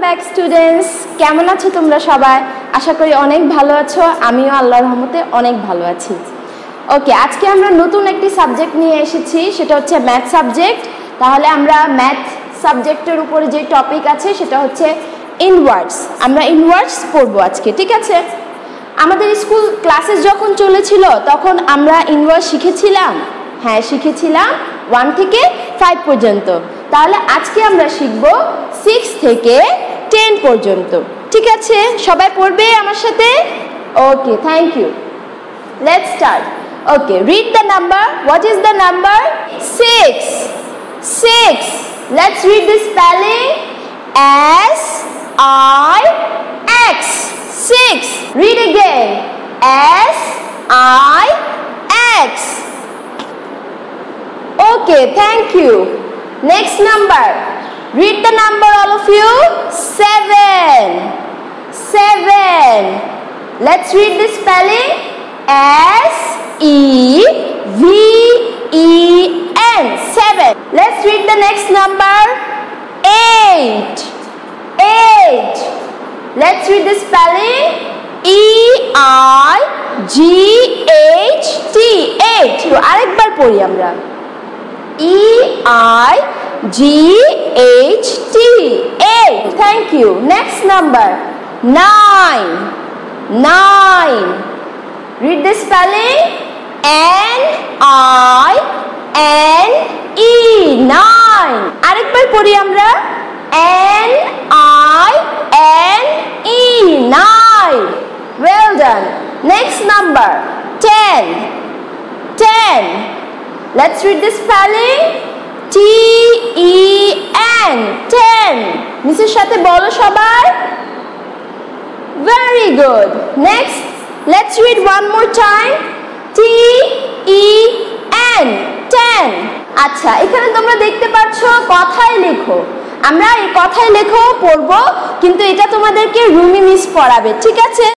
Back students, কেমন আছো তোমরা সবাই? আশা করি অনেক ভালো আছো। আমিও আল্লাহর রহমতে অনেক ভালো আছি। ওকে, আজকে আমরা নতুন একটি সাবজেক্ট নিয়ে এসেছি, সেটা হচ্ছে ম্যাথ সাবজেক্ট। তাহলে আমরা ম্যাথ সাবজেক্টের উপরে যে টপিক আছে সেটা হচ্ছে ইনওয়ার্ডস। আমরা ইনওয়ার্ডস পড়বো আজকে, ঠিক আছে? আমাদের স্কুল ক্লাসেস যখন চলেছিল তখন আমরা ইনওয়ার্ডস শিখেছিলাম। হ্যাঁ, শিখেছিলাম 1 থেকে 5 পর্যন্ত। তাহলে আজকে আমরা শিখব 6 থেকে 10 পর্যন্ত, ঠিক আছে? সবাই পড়বে আমার সাথে? Okay, thank you. Let's start. Okay, read the number. What is the number? 6. 6. Let's read the spelling. S-I-X. 6. Read again. S-I-X. Okay, thank you. Next number. Read the number, all of you. 7. 7. Let's read the spelling. S-E-V-E-N. 7. Let's read the next number. 8. 8. Let's read the spelling. E-I-G-H-T. 8. তো আরেকবার পড়ি আমরা। E-I-G-H-T. 8. Thank you. Next number. 9. 9. Read the spelling. N-I-N-E. 9. আরেকবার পড়ি আমরা। N-I-N-E. 9. Well done. Next number. 10. 10. Let's read the spelling. T-E-N. 10. মিসের সাথে বলো সবাই। Very good. Next, let's read one more time. T-E-N. 10. আচ্ছা, এখানে তোমরা দেখতে পাচ্ছ কথায় লেখো। আমরা এই কথায় লেখো পড়বো, কিন্তু এটা তোমাদেরকে রুমি মিস পড়াবে, ঠিক আছে?